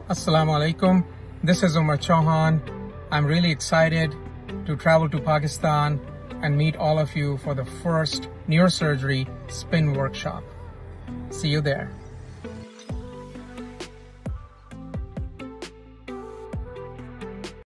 Assalamu alaikum. This is Omar Chohan. I'm really excited to travel to Pakistan and meet all of you for the first neurosurgery spin workshop. See you there.